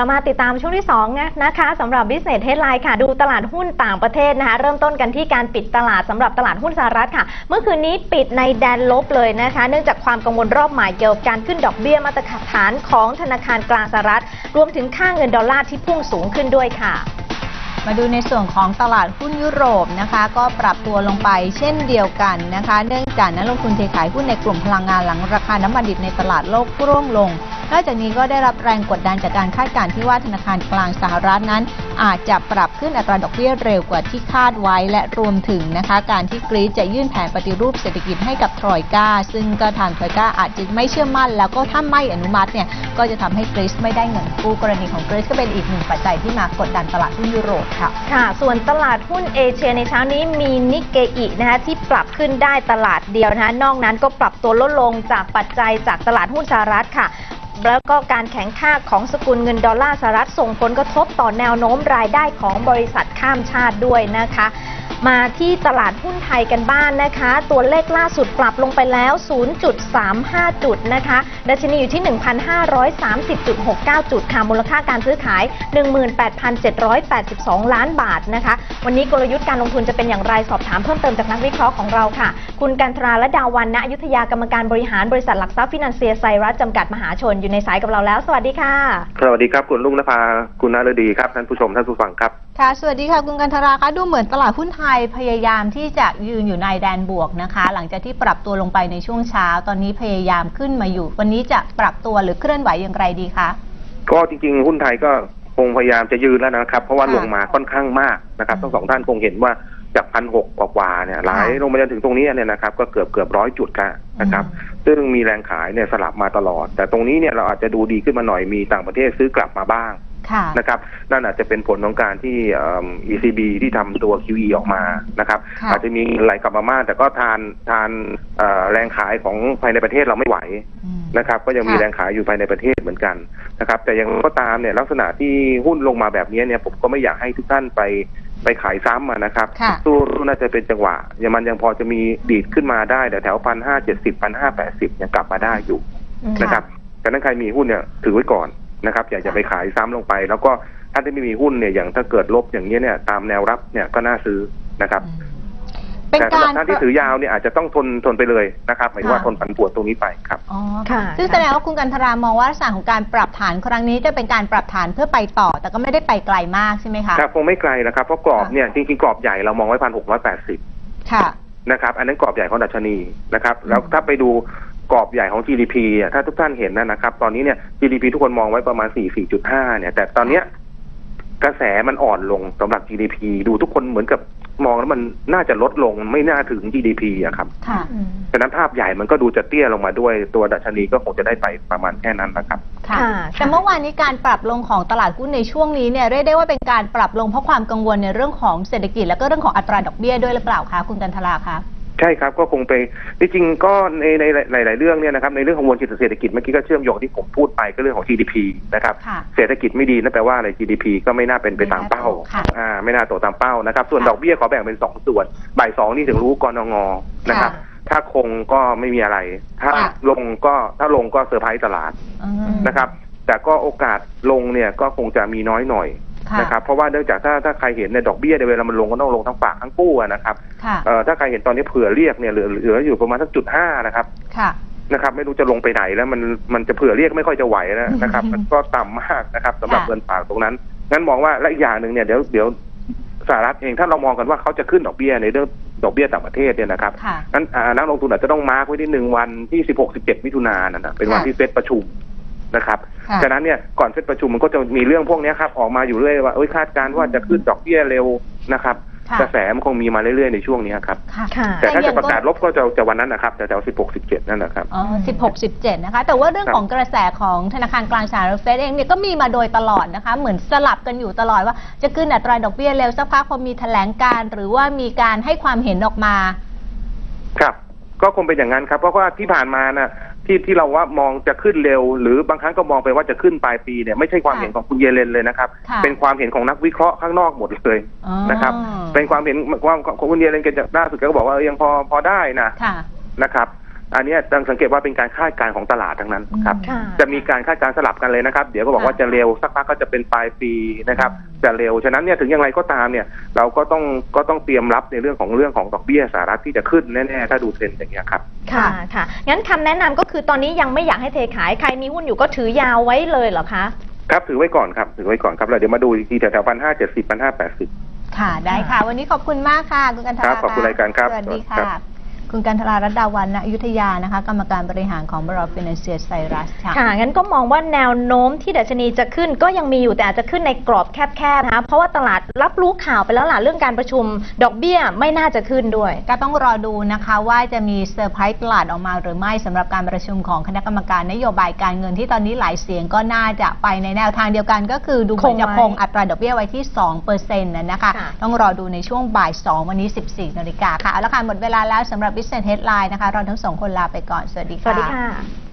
ลับมาติดตามช่วงที่2นะคะสำหรับ Business Headline ค่ะดูตลาดหุ้นต่างประเทศนะคะเริ่มต้นกันที่การปิดตลาดสำหรับตลาดหุ้นสหรัฐค่ะเมื่อคืนนี้ปิดในแดนลบเลยนะคะเนื่องจากความกังวลรอบใหม่เกี่ยวกับการขึ้นดอกเบี้ยมาตรฐานของธนาคารกลางสหรัฐรวมถึงค่าเงินดอลลาร์ที่พุ่งสูงขึ้นด้วยค่ะมาดูในส่วนของตลาดหุ้นยุโรปนะคะก็ปรับตัวลงไปเช่นเดียวกันนะคะเนื่องจากนักลงทุนเทขายหุ้นในกลุ่มพลังงานหลังราคาน้ำมันดิบในตลาดโลกร่วงลงนอกจากนี้ก็ได้รับแรงกดดันจากการคาดการณ์ที่ว่าธนาคารกลางสหรัฐนั้นอาจจะปรับขึ้นอัตราดอกเบี้ยเร็วกว่าที่คาดไว้และรวมถึงนะคะการที่กรีซจะยื่นแผนปฏิรูปเศรษฐกิจให้กับทรอยกาซึ่งก็ทางทรอยกาอาจจะไม่เชื่อมั่นแล้วก็ถ้าไม่อนุมัติเนี่ยก็จะทำให้กรีซไม่ได้เงินกู้กรณีของกรีซก็เป็นอีกหนึ่งปัจจัยที่มากดดันตลาดหุ้นยุโรปค่ะส่วนตลาดหุ้นเอเชียในเช้านี้มีนิกเกอินะคะที่ปรับขึ้นได้ตลาดเดียวนะคะนอกนั้นก็ปรับตัวลดลงจากปัจจัยจากตลาดหุ้นสหรัฐค่ะแล้วก็การแข็งค่าของสกุลเงินดอลลาร์สหรัฐส่งผลกระทบต่อแนวโน้มรายได้ของบริษัทข้ามชาติด้วยนะคะมาที่ตลาดหุ้นไทยกันบ้างนะคะตัวเลขล่าสุดปรับลงไปแล้ว 0.35 จุดนะคะดัชนีอยู่ที่ 1,530.69 จุดค่ะมูลค่าการซื้อขาย 18,782 ล้านบาทนะคะวันนี้กลยุทธ์การลงทุนจะเป็นอย่างไรสอบถามเพิ่มเติมจากนักวิเคราะห์ของเราค่ะคุณกันทราและดาวันณอยุธยากรรมการบริหารบริษัทหลักทรัพย์ฟินันเซียไซรัสจำกัดมหาชนอยู่ในสายกับเราแล้วสวัสดีค่ะสวัสดีครับคุณลุงนภาคุณนฤดีครับท่านผู้ชมท่านผู้ฟังครับค่ะสวัสดีค่ะคุณกันทราคะดูเหมือนตลาดหุ้นไทยพยายามที่จะยืนอยู่ในแดนบวกนะคะหลังจากที่ปรับตัวลงไปในช่วงเช้าตอนนี้พยายามขึ้นมาอยู่วันนี้จะปรับตัวหรือเคลื่อนไหวอย่างไรดีคะก็จริงๆหุ้นไทยก็คงพยายามจะยืนแล้วนะครับเพราะว่าลงมาค่อนข้างมากนะครับทั้งสองท่านคงเห็นว่าจาก 1,600 กว่าเนี่ยไหลลงมาจนถึงตรงนี้เนี่ยนะครับก็เกือบ100 จุดนะครับซึ่งมีแรงขายเนี่ยสลับมาตลอดแต่ตรงนี้เนี่ยเราอาจจะดูดีขึ้นมาหน่อยมีต่างประเทศซื้อกลับมาบ้างนะครับนั่นอาจจะเป็นผลของการที่ECB ที่ทำตัว QE ออกมานะครับอาจจะมีไหลกลับมามากแต่ก็ทานแรงขายของภายในประเทศเราไม่ไหวนะครับก็ยังมีแรงขายอยู่ภายในประเทศเหมือนกันนะครับแต่ยังก็ตามเนี่ยลักษณะที่หุ้นลงมาแบบนี้เนี่ยผมก็ไม่อยากให้ทุกท่านไปขายซ้ำนะครับสู้น่าจะเป็นจังหวะมันยังพอจะมีดีดขึ้นมาได้แต่แถว 1,570 1,580 ยังกลับมาได้อยู่นะครับแต่นั้นใครมีหุ้นเนี่ยถือไว้ก่อนนะครับอย่าจะไปขายซ้ำลงไปแล้วก็ถ้าไม่มีหุ้นเนี่ยอย่างถ้าเกิดลบอย่างนี้เนี่ยตามแนวรับเนี่ยก็น่าซื้อนะครับแต่สำหรับท่านที่ถือยาวเนี่ยอาจจะต้องทนไปเลยนะครับหมายว่าทนผันผวนตรงนี้ไปครับอ๋อค่ะซึ่งแสดงว่าคุณกันทรามองว่าลักษณะของการปรับฐานครั้งนี้จะเป็นการปรับฐานเพื่อไปต่อแต่ก็ไม่ได้ไปไกลมากใช่ไหมคะครับคงไม่ไกลนะครับเพราะกรอบเนี่ยจริงๆกรอบใหญ่เรามองไว้ 1,680 ค่ะนะครับอันนั้นกรอบใหญ่ของดัชนีนะครับแล้วถ้าไปดูกรอบใหญ่ของ GDP ถ้าทุกท่านเห็นนะครับตอนนี้เนี่ย GDP ทุกคนมองไว้ประมาณ 4.5 เนี่ยแต่ตอนเนี้ยกระแสมันอ่อนลงสำหรับ GDP ดูทุกคนเหมือนกับมองแล้วมันน่าจะลดลงไม่น่าถึง GDP อะครับฉะนั้นภาพใหญ่มันก็ดูจะเตี้ยลงมาด้วยตัวดัชนีก็คงจะได้ไปประมาณแค่นั้นนะครับค่ะแต่เมื่อวานนี้การปรับลงของตลาดหุ้นในช่วงนี้เนี่ยเรียกได้ว่าเป็นการปรับลงเพราะความกังวลในเรื่องของเศรษฐกิจและก็เรื่องของอัตราดอกเบี้ยด้วยหรือเปล่าคะคุณกันทราคะใช่ครับก็คงไปจริงๆก็ในหลายๆเรื่องเนี่ยนะครับในเรื่องของมวลเศรษฐกิจเมื่อกี้ก็เชื่อมโยงที่ผมพูดไปก็เรื่องของ GDP นะครับเศรษฐกิจไม่ดีนั่นแปลว่าอะไร GDP ก็ไม่น่าเป็นไปตามเป้าไม่น่าโตตามเป้านะครับส่วนดอกเบี้ยขอแบ่งเป็น2ส่วนบ่าย2นี่ถึงรู้กนง.นะครับถ้าคงก็ไม่มีอะไรถ้าลงก็เซอร์ไพรส์ตลาดนะครับแต่ก็โอกาสลงเนี่ยก็คงจะมีน้อยหน่อยนะครับเพราะว่าเนื่องจากถ้าใครเห็นในดอกเบี้ยในเวลามันลงก็ต้องลงทั้งฝากทั้งกู้นะครับถ้าใครเห็นตอนนี้เผื่อเรียกเนี่ยเหลืออยู่ประมาณสัก0.5นะครับไม่รู้จะลงไปไหนแล้วมันจะเผื่อเรียกไม่ค่อยจะไหวนะครับมันก็ต่ำมากนะครับสำหรับเงินฝากตรงนั้นงั้นมองว่าและอีกอย่างหนึ่งเนี่ยเดี๋ยวสหรัฐเองถ้าเรามองกันว่าเขาจะขึ้นดอกเบี้ยในเรื่องดอกเบี้ยต่างประเทศเนี่ยนะครับงั้นนักลงทุนอาจจะต้องมาร์กไว้ที่1วันที่ 16-17 มิถุนายนนะเป็นวันที่เฟดประชุมนะครับฉะนั้นเนี่ยก่อนเฟดประชุมมันก็จะมีเรื่องพวกนี้ครับออกมาอยู่เรื่อยว่าคาดการณ์ว่าจะขึ้นดอกเบี้ยเร็วนะครับกระแสมันคงมีมาเรื่อยๆในช่วงนี้ครับแต่ถ้าจะประกาศลบก็จะวันนั้นนะครับแต่16-17นั่นนะครับ 16-17นะคะแต่ว่าเรื่องของกระแสของธนาคารกลางสหรัฐเฟดเองเนี่ยก็มีมาโดยตลอดนะคะเหมือนสลับกันอยู่ตลอดว่าจะขึ้นอัตราดอกเบี้ยเร็วสักพักพอมีแถลงการหรือว่ามีการให้ความเห็นออกมาครับก็คงเป็นอย่างนั้นครับเพราะว่าที่ผ่านมานะที่เราว่ามองจะขึ้นเร็วหรือบางครั้งก็มองไปว่าจะขึ้นปลายปีเนี่ยไม่ใช่ความเห็นของคุณเยเลนเลยนะครับเป็นความเห็นของนักวิเคราะห์ข้างนอกหมดเลยนะครับเป็นความเห็นของคุณเยเลนกันจากล่าสุดก็บอกว่ายังพอได้นะครับอันนี้ต้องสังเกตว่าเป็นการคาดการณ์ของตลาดทั้งนั้นครับค่ะจะมีการคาดการณ์สลับกันเลยนะครับเดี๋ยวก็บอกว่าจะเร็วสักพักก็จะเป็นปลายปีนะครับจะเร็วฉะนั้นเนี่ยถึงอย่างไรก็ตามเนี่ยเราก็ต้องเตรียมรับในเรื่องของดอกเบี้ยสหรัฐที่จะขึ้นแน่ๆถ้าดูเทรนด์อย่างเงี้ยครับค่ะค่ะงั้นคำแนะนำก็คือตอนนี้ยังไม่อยากให้เทขายใครมีหุ้นอยู่ก็ถือยาวไว้เลยเหรอคะครับถือไว้ก่อนครับถือไว้ก่อนครับแล้วเดี๋ยวมาดูอีกทีแถว1,570 1,580 ค่ะได้ค่ะวันนี้ขอบคุณมากค่ะคุณกันทราขอบคุณรายการครับสวัสดีค่ะคุณกันทรารัตน์ดาวันณอยุธยานะคะกรรมการบริหารของบริษัทฟินแลนเซียไซรัสค่ะค่ะงั้นก็มองว่าแนวโน้มที่ดัชนีจะขึ้นก็ยังมีอยู่แต่อาจจะขึ้นในกรอบแคบๆนะคะเพราะว่าตลาดรับรู้ข่าวไปแล้วล่ะเรื่องการประชุมดอกเบี้ยไม่น่าจะขึ้นด้วยก็ต้องรอดูนะคะว่าจะมีเซอร์ไพรส์ตลาดออกมาหรือไม่สำหรับการประชุมของคณะกรรมการนโยบายการเงินที่ตอนนี้หลายเสียงก็น่าจะไปในแนวทางเดียวกันก็คือดูเหมือนจะคงอัตราดอกเบี้ยไว้ที่ 2% นะคะต้องรอดูในช่วงบ่าย 2 วันนี้ 14 นาฬิกาค่ะเอาละค่ะหมดเวลาแล้วสำหรับ Business Headline นะคะเราทั้งสองคนลาไปก่อนสวัสดีค่ะสวัสดีค่ะ